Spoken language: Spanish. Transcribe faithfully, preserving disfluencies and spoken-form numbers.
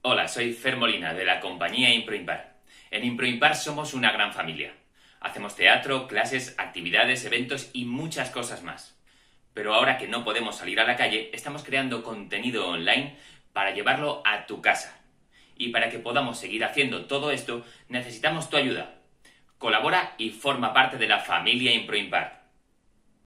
Hola, soy Fer Molina de la compañía Improimpar. En Improimpar somos una gran familia. Hacemos teatro, clases, actividades, eventos y muchas cosas más. Pero ahora que no podemos salir a la calle, estamos creando contenido online para llevarlo a tu casa. Y para que podamos seguir haciendo todo esto, necesitamos tu ayuda. Colabora y forma parte de la familia Improimpar.